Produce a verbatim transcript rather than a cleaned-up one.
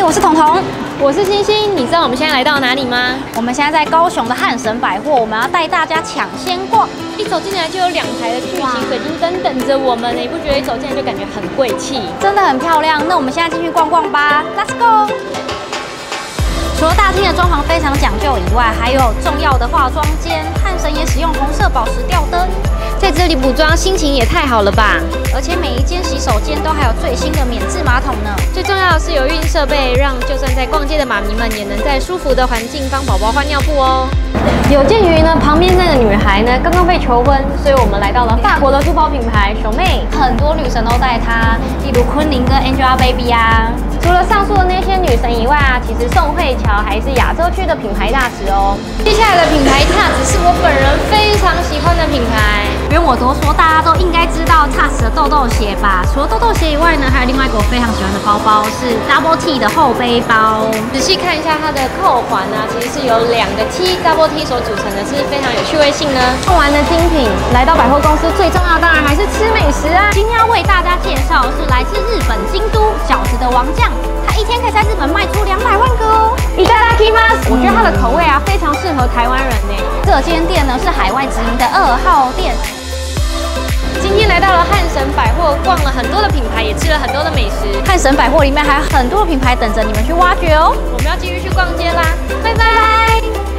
我是彤彤， 我是星星。你知道我们现在来到哪里吗？ 我们现在在高雄的汉神百货，我们要带大家抢先逛。 一走进来就有两台的巨型水晶灯等着我们，你不觉得一走进来就感觉很贵气？ 真的很漂亮。那我们现在进去逛逛吧 ，Let's go。除了大厅的装潢非常讲究以外，还有重要的化妆间，汉神也使用红色宝石吊灯。 在这里补妆，心情也太好了吧！ 而且每一间洗手间都还有最新的免治马桶呢。 最重要的是有孕设备，让就算在逛街的妈咪们也能在舒服的环境帮宝宝换尿布哦。有鉴于呢，旁边那个女孩呢刚刚被求婚，所以我们来到了法国的珠宝品牌熊妹， 很多女神都带它，例如昆凌跟 Angelababy 啊。 除了上述的那些女神以外啊，其实宋慧乔还是亚洲区的品牌大使哦。接下来的品牌 Touch 是我本人非常喜欢的品牌。 不用我多说，大家都应该知道 Touch 的豆豆鞋吧？除了豆豆鞋以外呢，还有另外一个我非常喜欢的包包是 Double T 的后背包。 仔细看一下它的扣环啊，其实是由两个 T Double T 所组成的，是非常有趣味性呢。用完的精品，来到百货公司最重要当然还是吃美食啊。 今天要为大家介绍的是来自日本京都饺子的王酱，他一天可以在日本卖出两百万个哦。 いただきます。我觉得它的口味啊非常适合台湾人呢。 这间店呢是海外直营的二号店。 今天来到了汉神百货，逛了很多的品牌，也吃了很多的美食。 汉神百货里面还有很多品牌等着你们去挖掘哦。 我们要继续去逛街啦，拜拜。